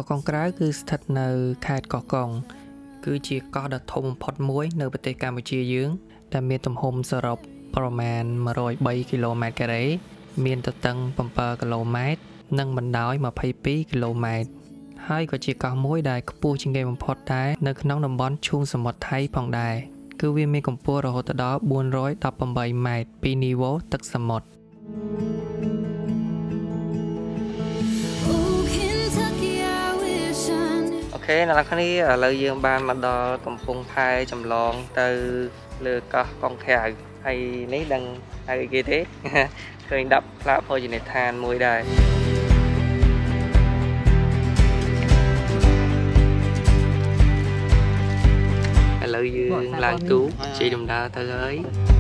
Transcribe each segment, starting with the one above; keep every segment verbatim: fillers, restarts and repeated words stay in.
កងក្រៅគឺស្ថិតនៅខេត្តកោះកុងគឺជាកោះដ៏ធំបំផុតមួយនៅប្រទេសកម្ពុជាយើងដែលមានទំហំសរុបប្រមាណone hundred threeគីឡូម៉ែត្រការ៉េមានទទឹងsevenគីឡូម៉ែត្រនិងបណ្ដោយtwenty-twoគីឡូម៉ែត្រហើយក៏ជាកោះមួយដែលខ្ពស់ជាងគេបំផុតដែរនៅក្នុងតំបន់ឈូងសមុទ្រថៃផងដែរគឺវាមានកម្ពស់រហូតដល់four hundred eighteenម៉ែត្រពីនីវ៉ូទឹកសមុទ្រអូខេអ្នកនរគ្នាឥឡូវយើងបានមកដល់កំពង់ផែចម្លងទៅលើកោះកុងក្រៅហើយនេះដឹងហៅអីគេទេឃើញដាក់ផ្លាកភោជនីយដ្ឋានមួយដែរឥឡូវយើងឡើងទូកជិះដំណើរទៅហើ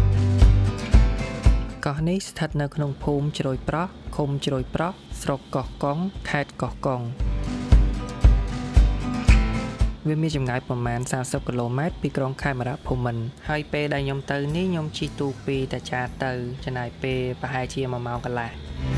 យកោះនេះស្ថិតនៅក្នុងភូមិជ្រោយប្រោះឃុំជ្រោយប្រោះស្រុកកោះកុងខេត្តកោះកុងវាមានចម្ងាយប្រមាណthirtyគីឡូម៉ែត្រពីក្រុងខេមរភូមិន្ទហើយពេលដែលខ្ញុំទៅនេះខ្ញុំជិះទូកពីតាចាទៅចំណាយពេលប្រហែលជាoneម៉ោងកន្លះ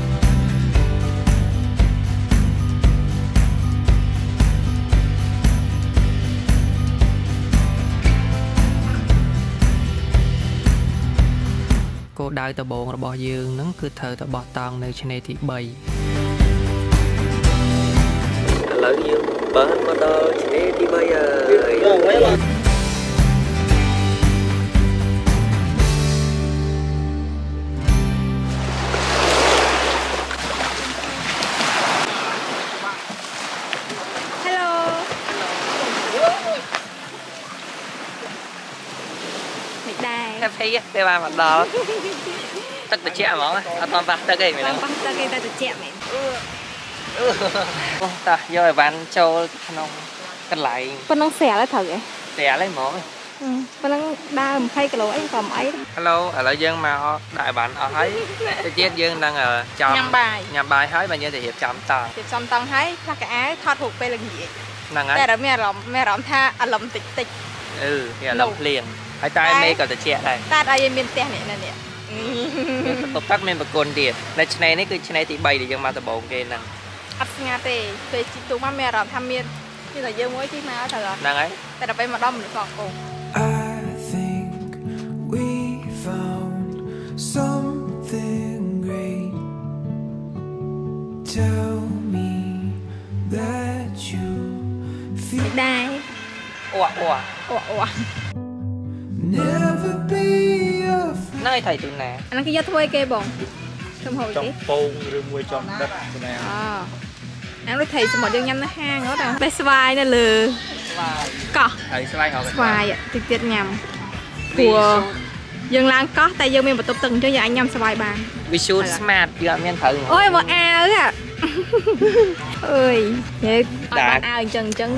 គោលដៅដំបូងរបស់យើងនឹងគឺត្រូវទៅបោះតង់នៅឆ្នេរទីthreeឥឡូវយើងបានមកដល់ឆ្នេរទីthreeហើយแฮปปี้ได้มามาดอទឹកត្រជាក់ហ្មងអត់បានប៉ះទឹកទេមែនទេប៉ះទឹកទេតែត្រជាក់មែនអូតោះយកអីវ៉ាន់ចូលក្នុងកន្លែងប៉ុណ្ណឹងស្រាលហើយត្រូវទេស្រាលហើយហ្មងប៉ុណ្ណឹងដើរtwentyគីឡូអីក៏មិនអីហេឡូឥឡូវយើងមកដាក់អីវ៉ាន់អស់ហើយទៅទៀតយើងនឹងចាំញ៉ាំបាយញ៉ាំបាយហើយបើយើងទៅរៀបចំតង់រៀបចំតង់ហើយខ្លះកៅអៅថតរូបពេលល្ងាចហ្នឹងហើយតែមានអារម្មណ៍មានអារម្មណ៍ថាអារម្មណ៍តិចតិចអឺវាអារម្មណ៍ភ្លៀងហើយតែមេក៏ត្រជាក់ដែរតែអត់ឲ្យមានផ្ទះនេះណានេះមានបន្ទប់ទឹកមានបង្គន់ទៀតនៅឆ្នេរនេះគឺឆ្នេរទីthreeដែលយើងមកដំបូងគេហ្នឹងអត់ស្ងាត់ទេពេលជិះទូកមកមានអារម្មណ៍ថាមានមានតែយើងមួយជិះមកត្រូវហ្នឹងហើយតែដល់ពេលមកដល់មនុស្សកកងI think we found something great Tell me that you feel ដែរអូអូអូអូNever be afraid ណៃថៃទីណាអានេះគេយកធ្វើឲ្យគេបងចំហុយទេចំពងឬមួយចំដិតណាអូអានេះថៃសមុទ្រយើងញ៉ាំនៅហាងហ៎តែបេះស្វាយនៅលើស្វាយកោះហើយស្វាយហៅស្វាយតិចទៀតញ៉ាំព្រោះយើងឡើងកោះតែយើងមានបន្ទប់ទឹកអញ្ចឹងយើងអាចញ៉ាំស្វាយបាន Visual Smart យើងអត់មានត្រូវអូយមកអាវហ่ะអើយយើងអត់បានអាវអញ្ចឹងអញ្ចឹង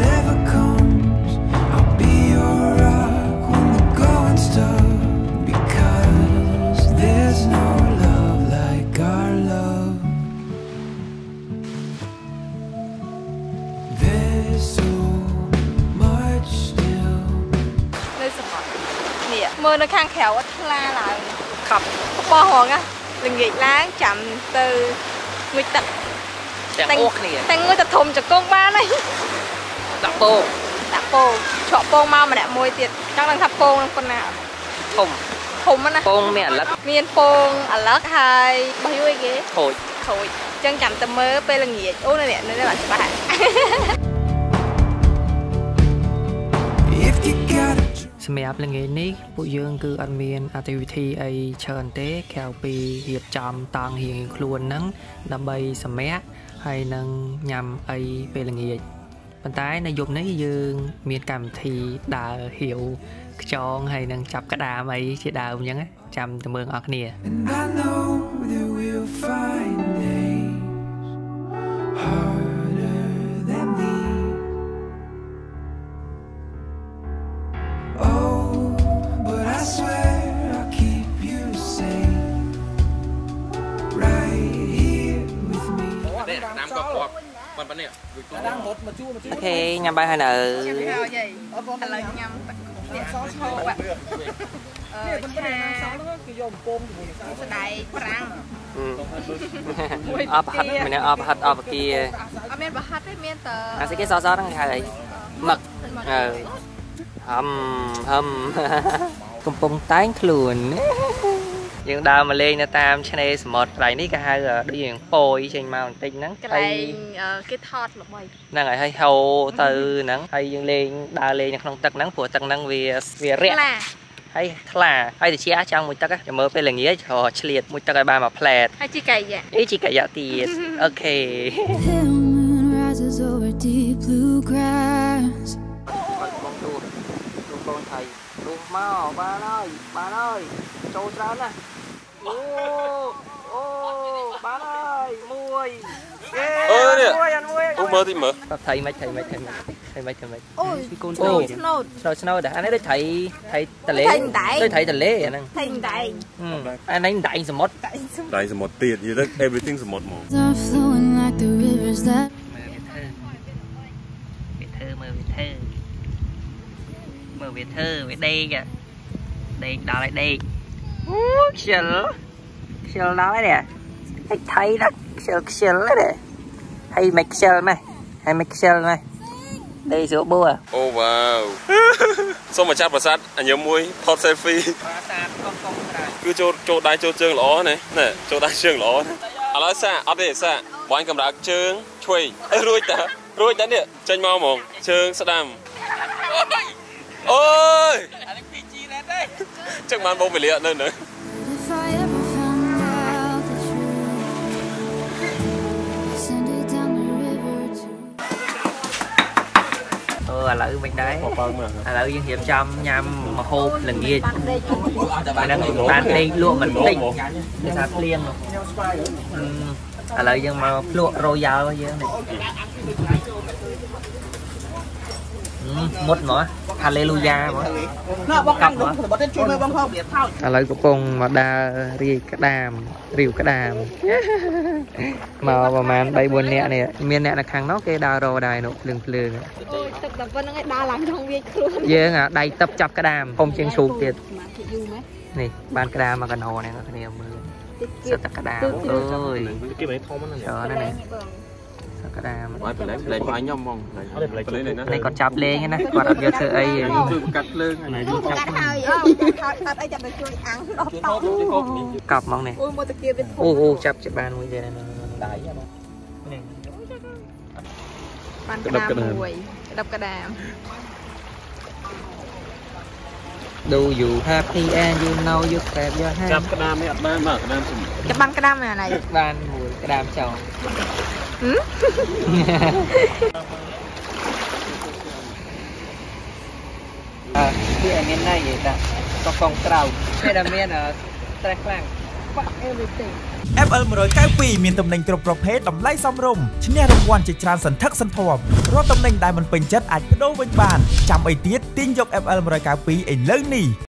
មើលនៅខាងក្រៅអត់ថ្លាឡើងខប់បោះហងល្ងាចឡើងចាំទៅងុយទឹកទាំងអស់គ្នាតែងុយទៅធំចង្គង់បានហើយដាក់ពងដាក់ពងឆក់ពងមកម្នាក់មួយទៀតចង់ដឹងថាពងនឹងប៉ុណ្ណាធំធំណាពងមានអាឡឹកមានពងអាឡឹកហើយបោះយូរអីគេខូចខូចអញ្ចឹងចាំទៅមើលពេលល្ងាចអូនេះនេះបានច្បាស់សម្រាប់ល្ងាចនេះពួកយើងគឺអត់មាន activity អីច្រើនទេក្រៅពីរៀបចំតង់រៀងខ្លួនហ្នឹងដើម្បីសម្រាកហើយនឹងញ៉ាំអីពេលល្ងាចប៉ុន្តែនៅយប់នេះយើងមានកម្មវិធីដើរហៀវខ្យងហើយនឹងចាប់ក្តាមអីជាដើមអញ្ចឹងចាំទៅមើលអស់គ្នាអូខេញ៉ាំបាយហើយនៅឥឡូវញ៉ាំនេះសឈោបអឺឆាគេយកបំពងជាមួយស្ដាយប្រាំងออบฮัดมันเนี่ยออบฮัดออบกีอเมนบฮัดได้เมียนเตอร์อาสิเกซอซอตั้งไงหมึกเออฮัมฮัมกำปงใต้ขลุ่นยังดาวมาเลยนะตามชาแนลสมอดไรนี่ก็ให้ด้วยอย่างโปยเชิงมาติงนังไอ้cái thọt là mày năng ấy hay hầu từ nắng hayยังเลยดาวเลยยังkhông tật nắng của tật nắng vì vì rẻ hay là hay thì chia trong một tật á mơ phải là nghĩa cho liệt một tật ba mà flat hay chỉ cày vậy ý chỉ cày dạ thì ok con thầy luôn mau ba ơi ba ơi trâu trắng nè ô ô ba ơi muôi ơ nè ô mơ thì mơ thầy mấy thầy mấy thầy mấy thầy mấy thầy mấy ôi con snow snow snow đã anh ấy thầy thầy tà lễ tôi thầy tà lễ vậy nè thầy đại anh ấy đại sầm mót đại sầm mót tiền gì đó everything sầm mót mồ mơ Việt thơ về đây kìa đây đó lại đây xịl xịl đó đấy nè thấy thấy đó xịl xịl đấy nè hay mạch xịl mày hay mạch xịl mày đây sữa bua à oh wow sao mà chắc bà sát anh nhớ muối hot selfie cứ cho cho đai cho chương lỏ này nè cho đai chương lỏ này à nói xa ở đây xa bọn anh cầm đạc chương chui ruồi ta ruồi ta nè tranh mau mỏng chương sa đam ôi chắc mang bông về liệt nữa nữa ừ à lỡ mình đấy à lỡ dân hiệp trăm nhằm mà hộp lần kia mà đang tan đi luôn mình tinh cái sao liên à lỡ dân mà lụa rồi giàu vậy này một mỏ hallelujah mỏ cặp mỏ à lấy của con mà đa ri cái đàm rìu cái đàm mà mà mà đây buồn nè này miền nè là khang nó cái đa rô đài nụ lường lường dễ à đây tập chập cái đàm không chân sụp tiền này ban cái đàm mà gần hồ này nó cái này sao tập cái đàm ơi chờ nó này cái đàm này còn chập lên cái này còn ăn vô sợi ấy cặp mong này ô ô chập chập bàn bây giờ này đáy bàn cái đàm mùi đập cái đàm do you happy and you know you have your hand chập cái đàm này ăn mà cái đàm cái bàn cái đàm này này bàn mùi cái đàm chồng àที่อันนี้ได้อยู่แต่ก็กองเกล้าให้ดำเมียนอ่ะแตกแรงเอฟ แอล หนึ่งร้อยเก้าสิบปีมีตำแหน่งตรประเภทลำไล่ซ้ำรมชนะรางวัลจิตรานสันทักสันทวมรถตำแหน่งได้มันเป็นจัดอาจจะโดนเป็นบานจำไอเตี้ยติ้งยก เอฟ แอล หนึ่งร้อยเก้าสิบปีไอเรื่องนี้